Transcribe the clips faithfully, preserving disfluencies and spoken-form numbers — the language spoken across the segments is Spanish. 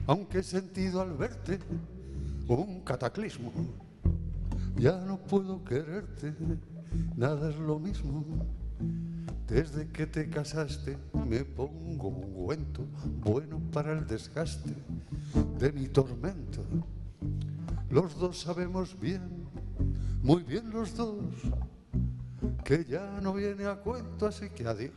aunque he sentido al verte un cataclismo. Ya no puedo quererte, nada es lo mismo. Desde que te casaste me pongo un ungüento bueno para el desgaste de mi tormento. Los dos sabemos bien, muy bien los dos, que ya no viene a cuento, así que adiós.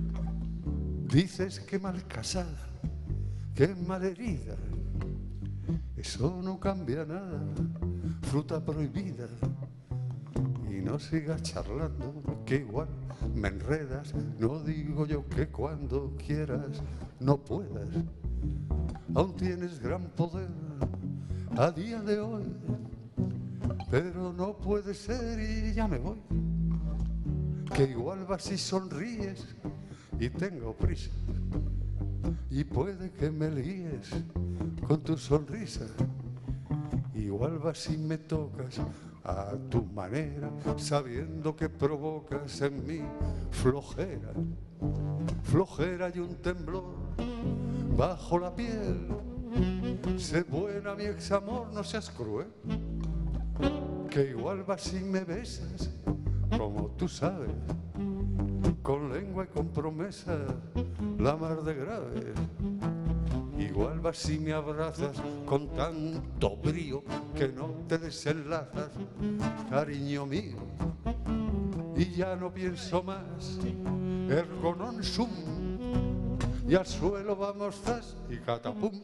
Dices que mal casada, que mal herida, eso no cambia nada, fruta prohibida. Y no sigas charlando, que igual me enredas. No digo yo que cuando quieras no puedas. Aún tienes gran poder a día de hoy, pero no puede ser y ya me voy. Que igual vas y sonríes y tengo prisa, y puede que me líes con tu sonrisa. Igual vas y me tocas a tu manera, sabiendo que provocas en mí flojera, flojera y un temblor bajo la piel. Sé buena mi ex amor, no seas cruel, que igual vas y me besas, como tú sabes, con lengua y con promesa, la mar de grave. Igual vas y me abrazas con tanto brío que no te desenlazas, cariño mío. Y ya no pienso más, ergo non sum, y al suelo vamos zas y catapum.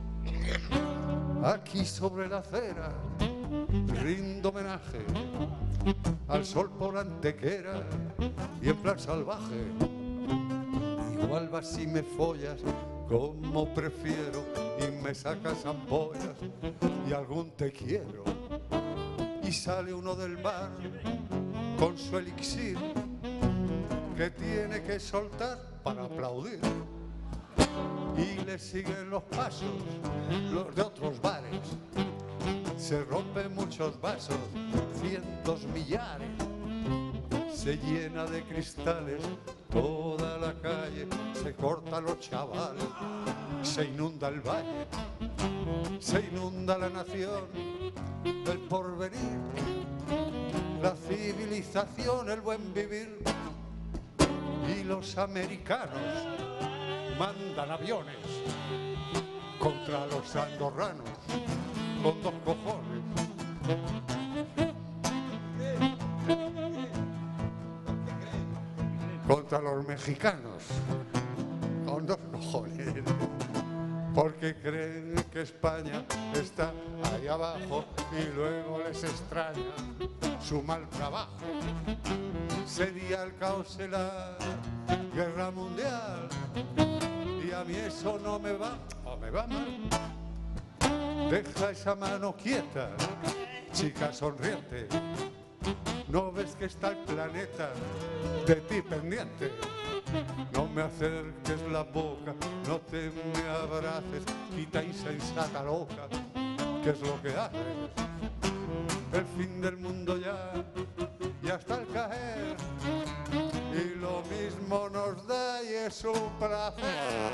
Aquí sobre la acera rindo homenaje al sol por antequera y en plan salvaje. Igual vas y me follas como prefiero y me sacas ampollas y algún te quiero. Y sale uno del bar con su elixir que tiene que soltar para aplaudir. Y le siguen los pasos los de otros bares. Se rompen muchos vasos, cientos millares. Se llena de cristales toda la calle, se cortan los chavales, se inunda el valle, se inunda la nación, el porvenir, la civilización, el buen vivir. Y los americanos mandan aviones contra los andorranos con dos cojones. Contra los mexicanos con dos cojones, porque creen que España está ahí abajo y luego les extraña su mal trabajo. Sería el caos en la guerra mundial y a mí eso no me va, o me va mal. Deja esa mano quieta, chica sonriente. ¿No ves que está el planeta de ti pendiente? No me acerques la boca, no te me abraces, quita insensata loca, ¿qué es lo que haces? El fin del mundo ya, ya está al caer, y lo mismo nos da y es un placer.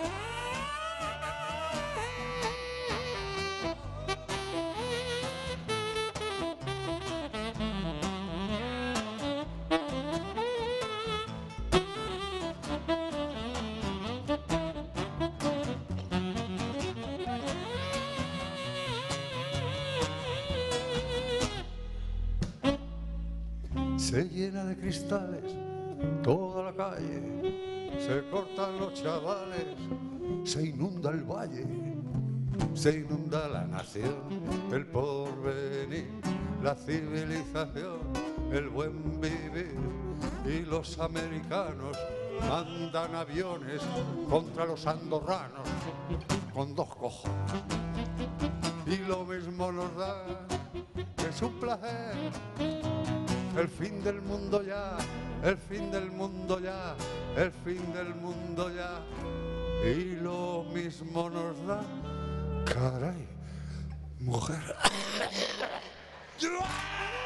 Se llena de cristales toda la calle, se cortan los chavales, se inunda el valle, se inunda la nación, el porvenir, la civilización, el buen vivir. Y los americanos mandan aviones contra los andorranos con dos cojones. Y lo mismo nos da, es un placer. El fin del mundo ya, el fin del mundo ya, el fin del mundo ya. Y lo mismo nos da, caray, mujer.